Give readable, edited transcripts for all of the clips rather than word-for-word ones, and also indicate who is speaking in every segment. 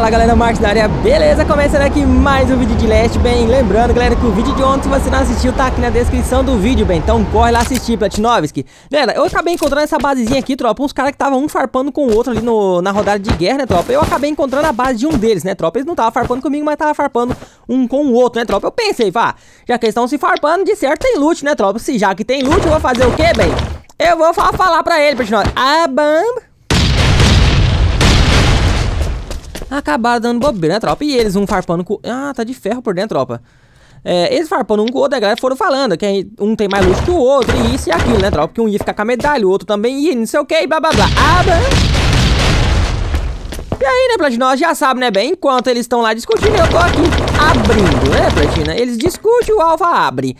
Speaker 1: Fala galera, Marcos da área, beleza? Começando aqui mais um vídeo de Last. Bem, lembrando galera que o vídeo de ontem, se você não assistiu, tá aqui na descrição do vídeo, bem. Então corre lá assistir, Platinovski. Galera, eu acabei encontrando essa basezinha aqui, tropa. Uns caras que estavam um farpando com o outro ali na rodada de guerra, né, tropa? Eu acabei encontrando a base de um deles, né, tropa? Eles não estavam farpando comigo, mas estavam farpando um com o outro, né, tropa? Eu pensei, vá, já que eles estão se farpando, de certo tem loot, né, tropa? Se já que tem loot, eu vou fazer o quê, bem? Eu vou falar pra ele, Platinovski. Acabaram dando bobeira, né, tropa? E eles um farpando com... Ah, tá de ferro por dentro, tropa. Eles farpando um com o outro, a galera foram falando que um tem mais luxo que o outro, e isso e aquilo, né, tropa? Porque um ia ficar com a medalha, o outro também ia, não sei o que, e blá blá blá. E aí, né, Platina? Já sabe, né, bem? Enquanto eles estão lá discutindo, eu tô aqui abrindo, né, Platina? Eles discutem, o Alpha abre.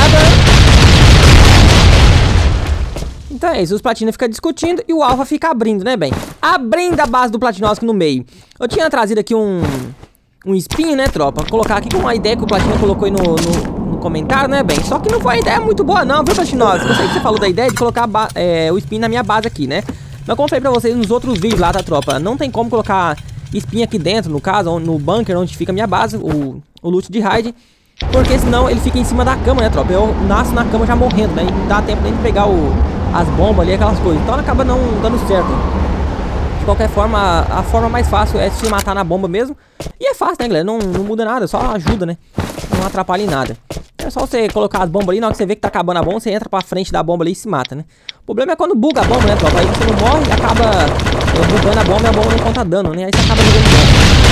Speaker 1: Então é isso, os Platina ficam discutindo e o Alpha fica abrindo, né, bem? Abrindo a base do Platinovski no meio. Eu tinha trazido aqui um espinho, né, tropa? Vou colocar aqui com uma ideia que o Platina colocou aí no comentário, né, bem? Só que não foi uma ideia muito boa não, viu, Platinovski? Eu sei que você falou da ideia de colocar o espinho na minha base aqui, né? Mas como eu falei pra vocês nos outros vídeos lá, tá, tropa? Não tem como colocar espinho aqui dentro, no caso, no bunker onde fica a minha base, o loot de raid. Porque senão ele fica em cima da cama, né, tropa? Eu nasço na cama já morrendo, né? E não dá tempo nem de pegar as bombas ali, aquelas coisas. Então acaba não dando certo. De qualquer forma, a forma mais fácil é se matar na bomba mesmo. E é fácil, né, galera? Não muda nada, só ajuda, né? Não atrapalha em nada. É só você colocar as bombas ali, na hora que você vê que tá acabando a bomba, você entra pra frente da bomba ali e se mata, né? O problema é quando buga a bomba, né, tropa? Aí você não morre e acaba bugando a bomba e a bomba não conta dano, né? Aí você acaba jogando bomba.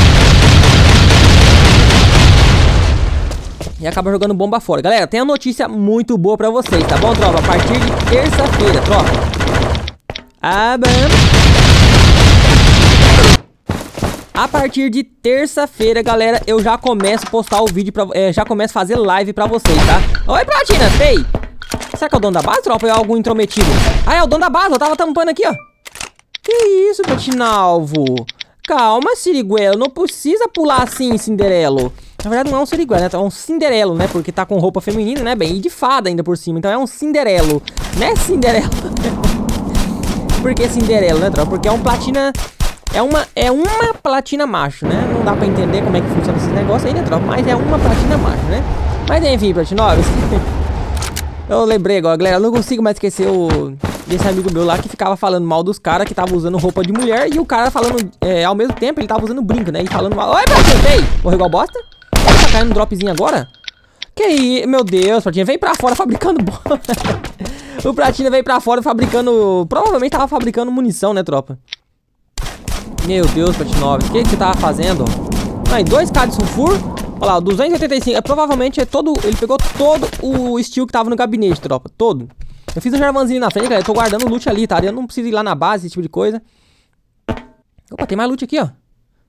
Speaker 1: E acaba jogando bomba fora. Galera, tem uma notícia muito boa pra vocês, tá bom, tropa? A partir de terça-feira, tropa. A partir de terça-feira, galera, eu já começo a postar o vídeo já começo a fazer live pra vocês, tá? Oi, Platina, fei! Será que é o dono da base, tropa? Ou é algum intrometido? Ah, é o dono da base, eu tava tampando aqui, ó. Que isso, Platinalvo? Calma, Siriguelo, não precisa pular assim, Cinderelo. Na verdade não é um Siriguelo, né? É um Cinderelo, né? Porque tá com roupa feminina, né, bem? E de fada ainda por cima, então é um Cinderelo. Né, Cinderelo? Por que Cinderelo, né, tropa? Porque é um platina... É uma platina macho, né? Não dá pra entender como é que funciona esse negócio aí, né, tropa? Mas é uma platina macho, né? Mas enfim, Platinovski. Eu lembrei agora, galera. Eu não consigo mais esquecer desse amigo meu lá que ficava falando mal dos caras que tava usando roupa de mulher. E o cara falando, ao mesmo tempo, ele tava usando brinco, né? E falando mal. Oi, Platina, ei! Morreu igual bosta? Tá caindo um dropzinho agora? Que aí, meu Deus, Platina veio pra fora fabricando bomba. O Platina veio pra fora fabricando... Provavelmente tava fabricando munição, né, tropa? Meu Deus, Platinovski, o que você tava fazendo? Aí, 2k de sulfur. Olha lá, 285. Provavelmente é todo... Ele pegou todo o steel que tava no gabinete, tropa. Todo. Eu fiz um jarvanzinho na frente, galera. Eu tô guardando o loot ali, tá? Eu não preciso ir lá na base, esse tipo de coisa. Opa, tem mais loot aqui, ó.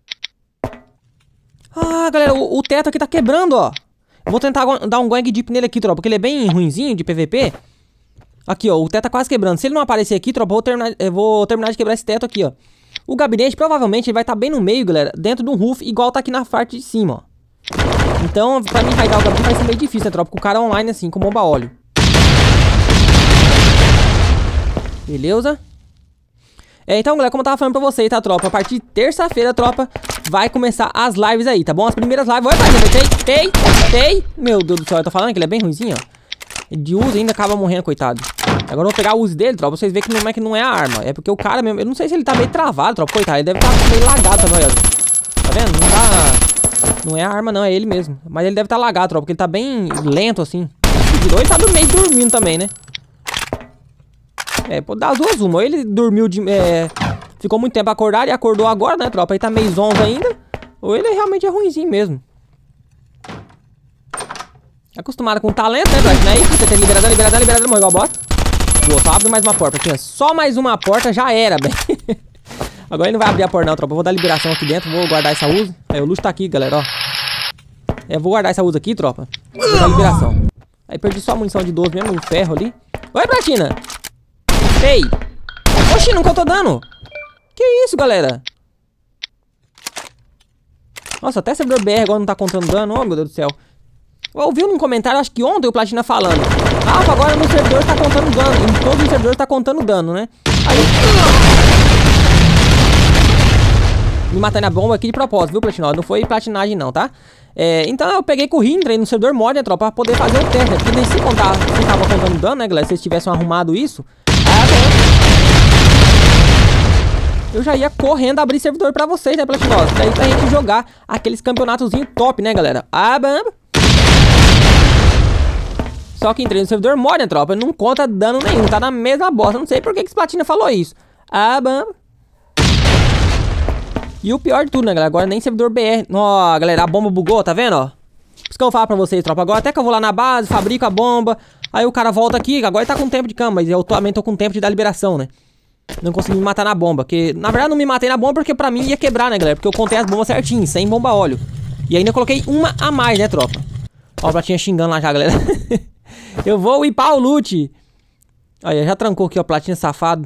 Speaker 1: Ah, galera, o teto aqui tá quebrando, ó. Eu vou tentar dar um going deep nele aqui, tropa, porque ele é bem ruinzinho de PVP. Aqui, ó, o teto tá quase quebrando. Se ele não aparecer aqui, tropa, eu vou terminar de quebrar esse teto aqui, ó. O gabinete, provavelmente, ele vai estar bem no meio, galera, dentro de um roof, igual tá aqui na parte de cima, ó. Então, pra mim raidar o gabinete vai ser meio difícil, né, tropa? Com o cara online, assim, com bomba óleo. Beleza? Então, galera, como eu tava falando pra vocês, tá, tropa? A partir de terça-feira, tropa, vai começar as lives aí, tá bom? As primeiras lives... Oi, pai, meu Deus do céu, eu tô falando que ele é bem ruimzinho, ó. De uso ainda acaba morrendo, coitado. Agora eu vou pegar o uso dele, tropa, pra vocês verem que não é a arma. É porque o cara mesmo... Eu não sei se ele tá meio travado, tropa, coitado. Ele deve estar meio lagado também, ó. Tá vendo? Não tá... Não é a arma, não, é ele mesmo. Mas ele deve estar lagado, tropa, porque ele tá bem lento, assim. Ou ele tá meio dormindo também, né? Pode dar as duas uma. Ou ele dormiu de... ficou muito tempo acordado e acordou agora, né, tropa? Aí tá meio zonzo ainda. Ou ele realmente é ruinzinho mesmo. Acostumado com talento, né, Platina? Aí você tem liberado, morreu igual bosta. Boa, só abre mais uma porta. Aqui, só mais uma porta já era, bem. Agora ele não vai abrir a porta não, tropa. Eu vou dar liberação aqui dentro, vou guardar essa usa. Aí o luxo tá aqui, galera, ó. Eu vou guardar essa usa aqui, tropa. Vou dar liberação. Aí perdi só a munição de 12 mesmo, o ferro ali. Oi, Platina! Ei! Oxi, não contou dano! Que isso, galera? Nossa, até servidor BR agora não tá contando dano. Oh, meu Deus do céu. Eu ouvi num comentário, acho que ontem, o Platina falando. Ah, agora no servidor tá contando dano. Em todos os servidores tá contando dano, né? Aí... me matando a bomba aqui de propósito, viu, Platinose? Não foi platinagem não, tá? Então eu peguei, corri, entrei no servidor mod, né, tropa, pra poder fazer o teste, né? Porque nem se contar, se tava contando dano, né, galera? Se eles tivessem arrumado isso, eu já ia correndo abrir servidor pra vocês, né, Platinose? Daí pra gente jogar aqueles campeonatozinhos top, né, galera? Só que entrei no servidor mod, né, tropa? Não conta dano nenhum, tá na mesma bosta. Não sei por que esse Platina falou isso. E o pior de tudo, né, galera? Agora nem servidor BR. Ó, galera, a bomba bugou, tá vendo, ó? Isso que eu vou falar pra vocês, tropa. Agora até que eu vou lá na base, fabrico a bomba. Aí o cara volta aqui, agora ele tá com tempo de cama. Mas eu também tô com tempo de dar liberação, né? Não consegui me matar na bomba. Porque, na verdade, não me matei na bomba porque pra mim ia quebrar, né, galera? Porque eu contei as bombas certinho, sem bomba óleo. E ainda coloquei uma a mais, né, tropa? Ó, o Platinha xingando lá já, galera. Eu vou upar o loot. Olha, já trancou aqui, ó, Platinha safado.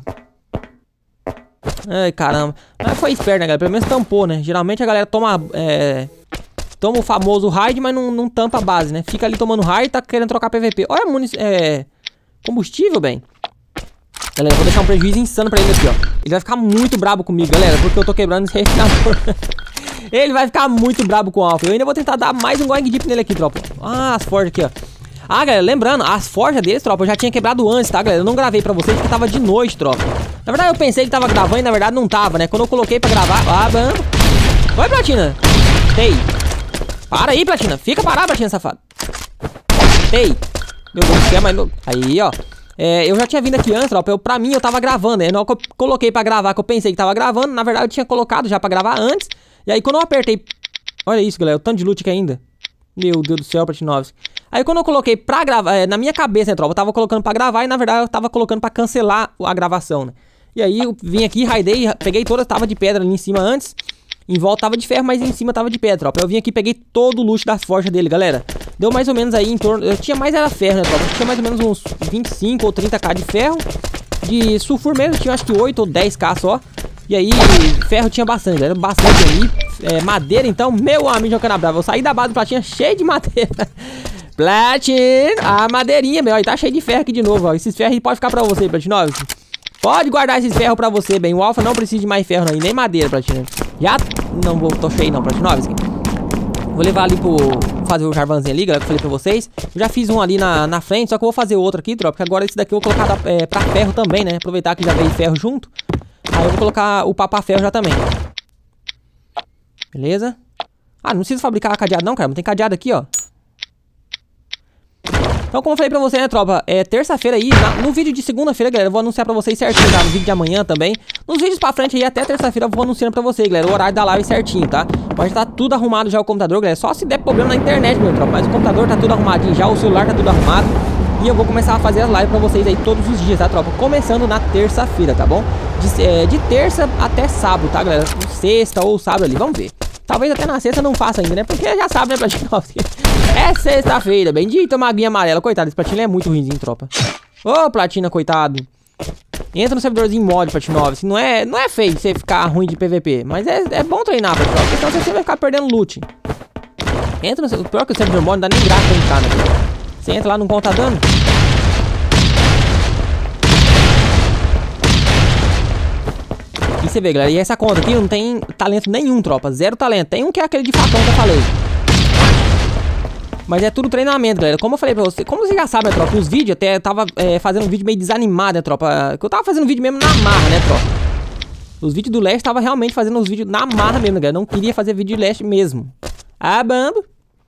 Speaker 1: Ai, caramba. Mas foi esperto, né, galera? Pelo menos tampou, né? Geralmente a galera toma toma o famoso raid, mas não tampa a base, né? Fica ali tomando raid e tá querendo trocar PVP. Olha combustível, bem. Galera, eu vou deixar um prejuízo insano pra ele aqui, ó. Ele vai ficar muito brabo comigo, galera, porque eu tô quebrando esse refinador. Ele vai ficar muito brabo com o Alpha. Eu ainda vou tentar dar mais um going deep nele aqui, tropa. Ah, as forjas aqui, ó. Ah, galera, lembrando, as forjas deles, tropa, eu já tinha quebrado antes, tá, galera? Eu não gravei pra vocês porque tava de noite, tropa. Na verdade, eu pensei que tava gravando e na verdade não tava, né? Quando eu coloquei pra gravar... Oi, Platina. Ei. Para aí, Platina. Fica parado, Platina, safado. Ei. Meu Deus do céu, mas... Aí, ó. Eu já tinha vindo aqui antes, tropa. Pra mim, eu tava gravando, né? Na hora que eu coloquei pra gravar, que eu pensei que tava gravando, na verdade, eu tinha colocado já pra gravar antes. E aí, quando eu apertei... Olha isso, galera. O tanto de loot aqui ainda. Meu Deus do céu, Platinovski. Aí quando eu coloquei pra gravar, na minha cabeça, né, tropa, eu tava colocando pra gravar e na verdade eu tava colocando pra cancelar a gravação, né? E aí eu vim aqui, raidei, peguei toda, tava de pedra ali em cima antes. Em volta tava de ferro, mas em cima tava de pedra, tropa. Eu vim aqui e peguei todo o loot das forjas dele, galera. Deu mais ou menos aí em torno... Eu tinha mais era ferro, né, tropa? Eu tinha mais ou menos uns 25 ou 30k de ferro. De sulfur mesmo, tinha acho que 8 ou 10k só. E aí, ferro tinha bastante, galera. Bastante ali. Madeira, então, meu amigo jogando brava. Eu saí da base do Platinha cheio de madeira. Platin, a madeirinha, meu. Aí tá cheio de ferro aqui de novo, ó. Esses ferros aí pode ficar pra você, Platinovski. Pode guardar esses ferros pra você, bem. O Alpha não precisa de mais ferro, não. E nem madeira, Platina. Já não vou, tô cheio não, Platinovski. Vou levar ali pro... fazer o Jarvanzinho ali, galera, que eu falei pra vocês. Eu já fiz um ali na frente, só que eu vou fazer outro aqui, tropa. Porque agora esse daqui eu vou colocar pra ferro também, né? Aproveitar que já veio ferro junto. Aí eu vou colocar o papa ferro já também. Beleza? Ah, não precisa fabricar cadeado não, cara. Não tem cadeado aqui, ó. Então, como eu falei pra você, né, tropa? Terça-feira aí, no vídeo de segunda-feira, galera, eu vou anunciar pra vocês certinho, tá? No vídeo de amanhã também. Nos vídeos pra frente aí, até terça-feira, eu vou anunciando pra vocês, galera, o horário da live certinho, tá? Pode estar tudo arrumado já o computador, galera. Só se der problema na internet, meu, tropa. Mas o computador tá tudo arrumadinho já, o celular tá tudo arrumado. E eu vou começar a fazer as lives pra vocês aí todos os dias, tá, tropa? Começando na terça-feira, tá bom? De terça até sábado, tá, galera? Sexta ou sábado ali, vamos ver. Talvez até na sexta não faça ainda, né? Porque já sabe, né, Platinovski? É sexta-feira, bendita maguinha amarela. Coitado, esse Platina é muito ruimzinho, tropa. Ô, Platina, coitado. Entra no servidorzinho mod, Platinovski. Não é feio você ficar ruim de PVP. Mas é bom treinar, Platinovski. Senão você vai ficar perdendo loot. Entra no... Pior que o servidor mod não dá nem graça pra entrar, né? Você entra lá, não conta dano. E você vê, galera, e essa conta aqui não tem talento nenhum, tropa. Zero talento. Tem um que é aquele de facão que eu falei. Mas é tudo treinamento, galera. Como eu falei pra você, como você já sabe, né, tropa? Os vídeos, até eu tava fazendo um vídeo meio desanimado, né, tropa? Que eu tava fazendo vídeo mesmo na marra, né, tropa? Os vídeos do Leste tava realmente fazendo os vídeos na marra mesmo, galera. Não queria fazer vídeo de Leste mesmo. Ah, bambo.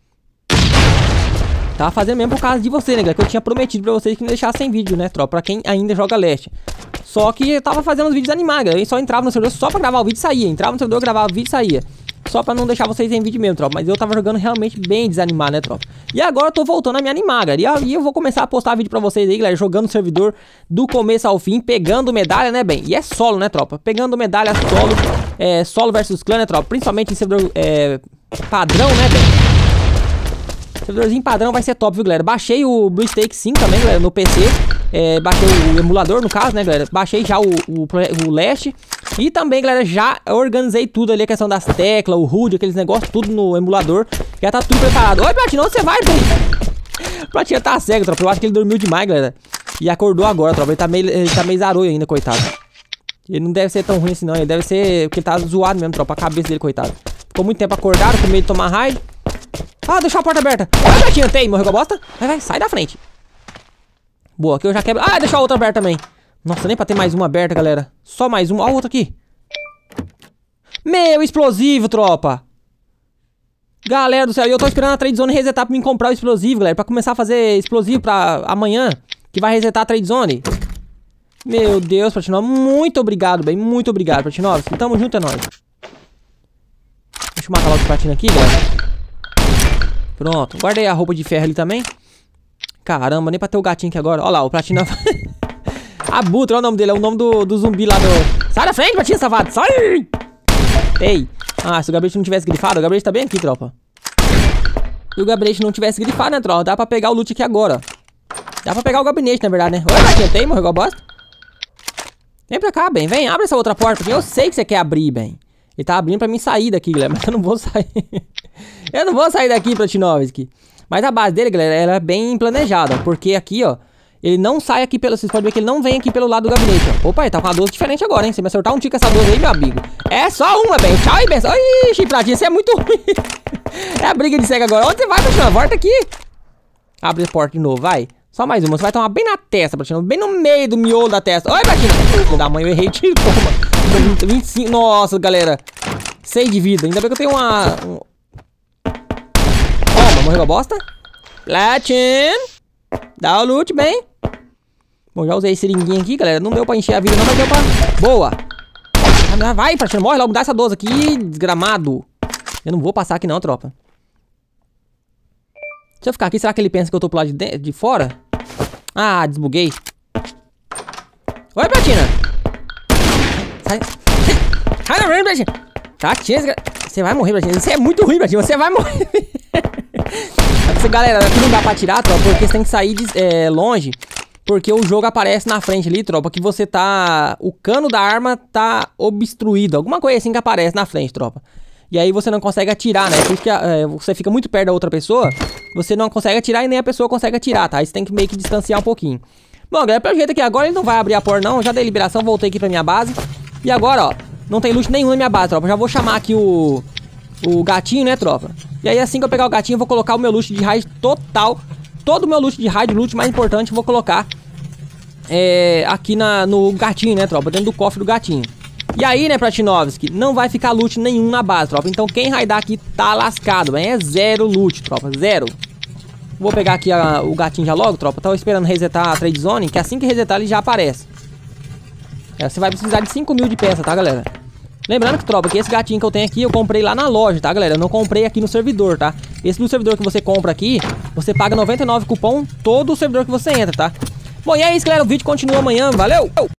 Speaker 1: Tava fazendo mesmo por causa de você, né, galera? Que eu tinha prometido pra vocês que não deixasse sem vídeo, né, tropa? Pra quem ainda joga Leste. Só que eu tava fazendo os vídeos animados, galera. Eu só entrava no servidor só pra gravar o vídeo e saía. Entrava no servidor, gravava o vídeo e saía. Só pra não deixar vocês em vídeo mesmo, tropa. Mas eu tava jogando realmente bem desanimado, né, tropa? E agora eu tô voltando a me animar, galera. E aí eu vou começar a postar vídeo pra vocês aí, galera. Jogando o servidor do começo ao fim. Pegando medalha, né, bem? E é solo, né, tropa? Pegando medalha solo. Solo versus clã, né, tropa? Principalmente em servidor padrão, né, bem? Servidorzinho padrão vai ser top, viu, galera? Baixei o BlueStacks 5 também, galera, no PC. Baixei o emulador, no caso, né, galera? Baixei já o Leste. E também, galera, já organizei tudo ali, a questão das teclas, o HUD, aqueles negócios, tudo no emulador. Já tá tudo preparado. Oi, Platina, onde você vai, bem? O Platina tá cego, tropa. Eu acho que ele dormiu demais, galera. E acordou agora, tropa. Ele tá meio zaroio ainda, coitado. Ele não deve ser tão ruim assim, não. Ele deve ser... Porque ele tá zoado mesmo, tropa. A cabeça dele, coitado. Ficou muito tempo acordado, com medo de tomar raid. Ah, deixou a porta aberta. Olha, gatinho, tem. Morreu com a bosta? Vai, sai da frente. Boa, aqui eu já quebro. Ah, deixou a outra aberta também. Nossa, nem pra ter mais uma aberta, galera. Só mais uma. Olha a outra aqui. Meu, explosivo, tropa. Galera do céu, eu tô esperando a trade zone resetar pra mim comprar o explosivo, galera. Pra começar a fazer explosivo pra amanhã. Que vai resetar a trade zone. Meu Deus, Platinov. Muito obrigado, bem. Muito obrigado, Platinov. Tamo junto, é nóis. Deixa eu matar logo o platina aqui, galera. Pronto. Guardei a roupa de ferro ali também. Caramba, nem pra ter o gatinho aqui agora. Olha lá, o platina. Abutre, olha o nome dele. É o nome do zumbi lá do... Sai da frente, platina, safado. Sai! Ei. Ah, se o gabinete não tivesse grifado, o gabinete tá bem aqui, tropa. Se o gabinete não tivesse grifado, né, tropa? Dá pra pegar o loot aqui agora, ó. Dá pra pegar o gabinete, na verdade, né? Oi, gatinho, tem? Morreu igual bosta? Vem pra cá, bem. Vem, abre essa outra porta, porque eu sei que você quer abrir, bem. Ele tá abrindo pra mim sair daqui, galera. Mas eu não vou sair. Eu não vou sair daqui, Platinovski. Mas a base dele, galera, ela é bem planejada. Porque aqui, ó, ele não sai aqui pelo... Vocês podem ver que ele não vem aqui pelo lado do gabinete, ó. Opa, ele tá com uma 12 diferente agora, hein? Você vai acertar um tiro com essa 12 aí, meu amigo. É só uma, bem. Tchau e benção. Ixi, Platinha, você é muito ruim. É a briga de cego agora. Onde você vai, Platinov? Volta aqui. Abre a porta de novo, vai. Só mais uma. Você vai tomar bem na testa, Platinov. Bem no meio do miolo da testa. Oi, Platinha. Filho da mãe, eu errei. Tiro, toma. 25. Nossa, galera. 6 de vida. Ainda bem que eu tenho uma... Toma, morreu a bosta. Platin. Dá o loot, bem. Bom, já usei esse seringuinho aqui, galera. Não deu pra encher a vida, não, mas deu pra... Boa. Vai, Platin. Morre logo. Dá essa 12 aqui, desgramado. Eu não vou passar aqui não, tropa. Se eu ficar aqui, será que ele pensa que eu tô pro lado de fora? Ah, desbuguei. Oi, Platina. Sai. Sai da frente, Platina. Platina, você vai morrer, Platina. Você é muito ruim, Platina. Você vai morrer. Galera, aqui não dá pra tirar, tropa, porque você tem que sair longe. Porque o jogo aparece na frente ali, tropa, que você tá... O cano da arma tá obstruído. Alguma coisa assim que aparece na frente, tropa. E aí você não consegue atirar, né? Porque você fica muito perto da outra pessoa, você não consegue atirar e nem a pessoa consegue atirar, tá? Aí você tem que meio que distanciar um pouquinho. Bom, galera, pelo jeito aqui agora ele não vai abrir a porta não. Já dei liberação, voltei aqui pra minha base. E agora, ó, não tem loot nenhum na minha base, tropa. Já vou chamar aqui o gatinho, né, tropa? E aí assim que eu pegar o gatinho, eu vou colocar o meu loot de raid total. Todo o meu loot de raid, o loot mais importante, eu vou colocar aqui no gatinho, né, tropa? Dentro do cofre do gatinho. E aí, né, Platinovski, não vai ficar loot nenhum na base, tropa. Então quem raidar aqui tá lascado, bem. É 0 loot, tropa, 0. Vou pegar aqui o gatinho já logo, tropa. Tava esperando resetar a trade zone, que assim que resetar ele já aparece. Você vai precisar de 5 mil de peça, tá, galera? Lembrando que, tropa, que esse gatinho que eu tenho aqui, eu comprei lá na loja, tá, galera? Eu não comprei aqui no servidor, tá? Esse no servidor que você compra aqui, você paga 99 cupom todo o servidor que você entra, tá? Bom, e é isso, galera. O vídeo continua amanhã. Valeu!